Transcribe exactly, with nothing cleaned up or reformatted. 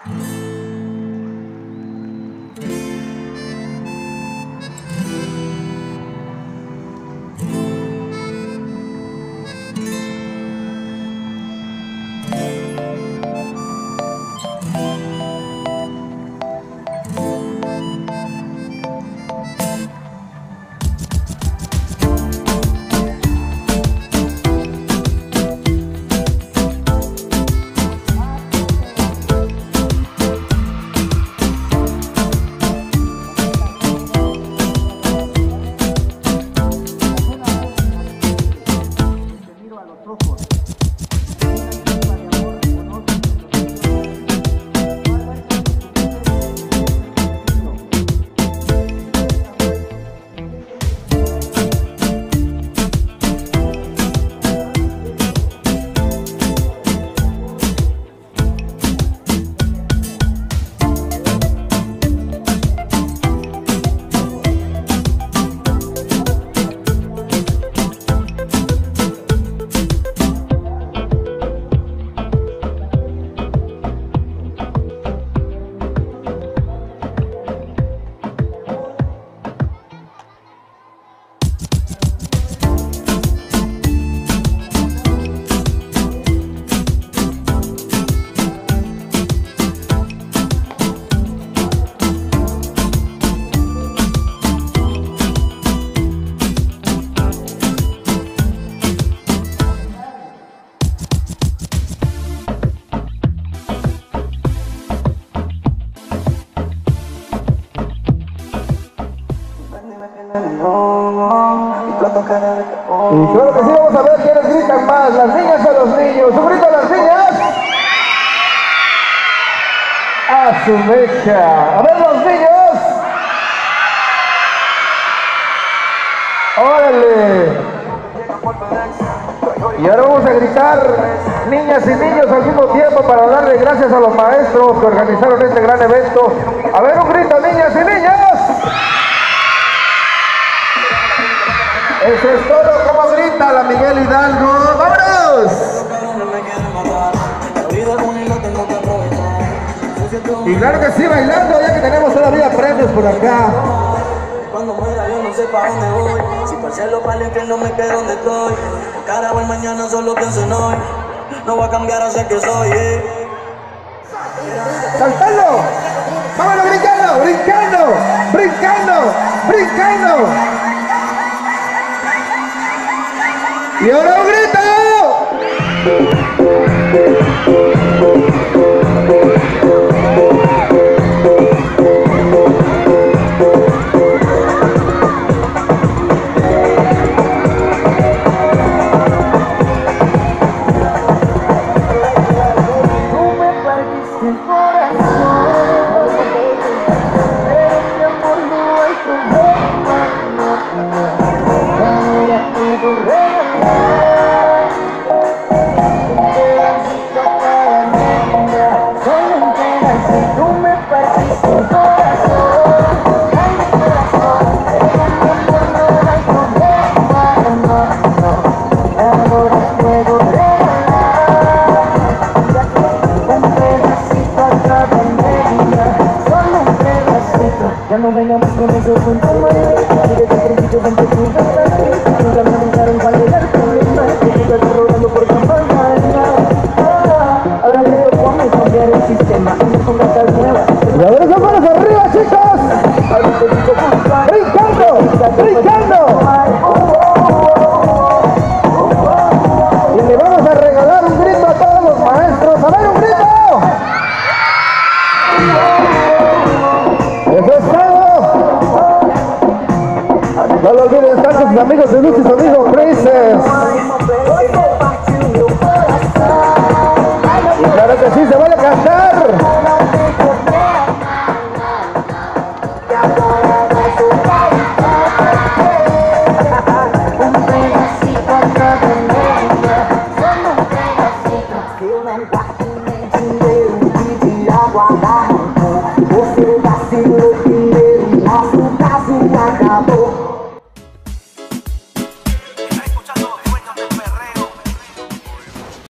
Y claro que sí, vamos a ver quiénes gritan más, las niñas o los niños. ¿Un grito a las niñas? A su mecha. A ver los niños. Órale. Y ahora vamos a gritar, niñas y niños, al mismo tiempo para darle gracias a los maestros que organizaron este gran evento. A ver, un grito, niñas y niños. Eso es todo, como grita la Miguel Hidalgo. ¡Vámonos! Y claro que sí, bailando, ya que tenemos todavía premios por acá. Cuando muera yo no sé para dónde voy. Si por cielo para el infierno me quedo donde estoy. Cara o el mañana solo pienso en hoy. No voy a cambiar a ser que soy, eh. ¡Saltando! ¡Vámonos brincando! ¡Brincando! ¡Brincando! ¡Brincando! ¡Y ahora un grito! Ya no vengamos con esos puntos y desde el principio ven que tú nunca me avisaron cuál era el problema. Que tú estás rodando por campaña. Ahora creo que vamos a cambiar el sistema y con gatas nuevas. ¡Y ahora las manos arriba, chicos! ¡Brincando! ¡Brincando! Y le vamos a regalar un grito a todos los maestros. ¡A ver, un grito! ¡Eso es todo! No lo olviden estar con sus amigos